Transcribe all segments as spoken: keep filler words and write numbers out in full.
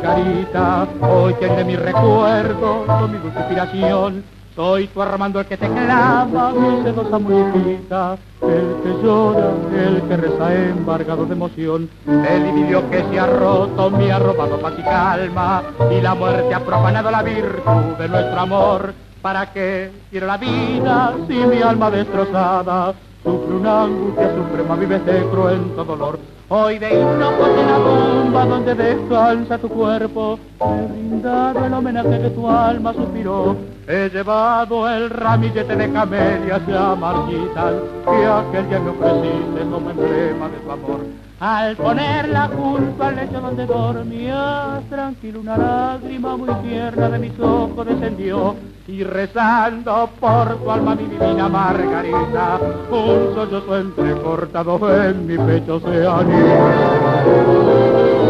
Margarita, hoy tiene mi recuerdo, con mi dulce inspiración. Soy tu Armando el que te clama, mi sedosa muñequita, el que llora, el que reza embargado de emoción. El idilio que se ha roto me ha robado paz y calma, y la muerte ha profanado la virtud de nuestro amor. ¿Para qué quiero la vida si mi alma destrozada sufre una angustia suprema, vive de cruento dolor? Hoy de hinojos en la tumba donde descansa tu cuerpo, he brindado el homenaje que tu alma suspiró. He llevado el ramillete de camelias ya marchitas que aquel día me ofreciste como emblema de tu amor. Al ponerla junto al lecho donde dormías, tranquilo una lágrima muy tierna de mis ojos descendió, y rezando por tu alma mi divina Margarita, un sollozo entrecortado en mi pecho se anidó.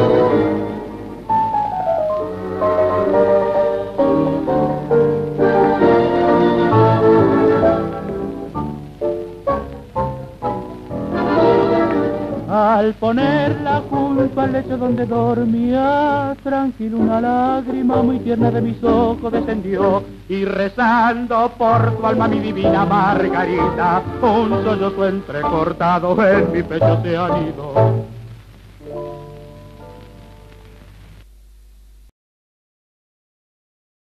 Al ponerla junto al lecho donde dormía, tranquilo una lágrima muy tierna de mis ojos descendió, y rezando por tu alma mi divina Margarita, un sollozo entrecortado en mi pecho se anidó.